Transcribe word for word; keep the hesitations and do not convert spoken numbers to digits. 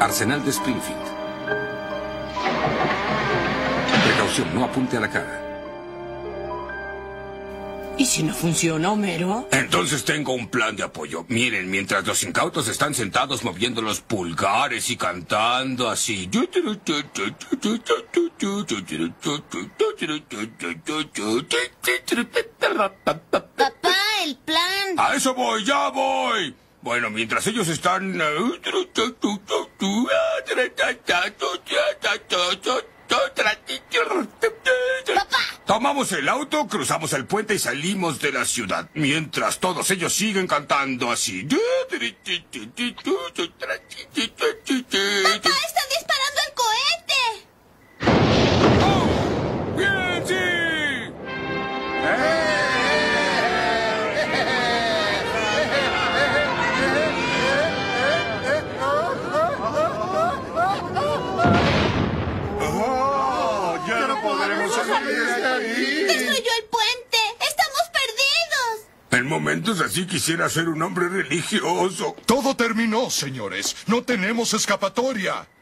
Arsenal de Springfield. Precaución, no apunte a la cara. ¿Y si no funciona, Homero? Entonces tengo un plan de apoyo. Miren, mientras los incautos están sentados moviendo los pulgares y cantando así. Papá, el plan. ¡A eso voy, ya voy! Bueno, mientras ellos están... Papá. Tomamos el auto, cruzamos el puente y salimos de la ciudad. Mientras todos ellos siguen cantando así. Papá, están disparando el cohete. ¡Oh! ¡Bien, sí! ¡Ya no podremos salir de aquí! ¡Destruyó el puente! ¡Estamos perdidos! En momentos así quisiera ser un hombre religioso. Todo terminó, señores. No tenemos escapatoria.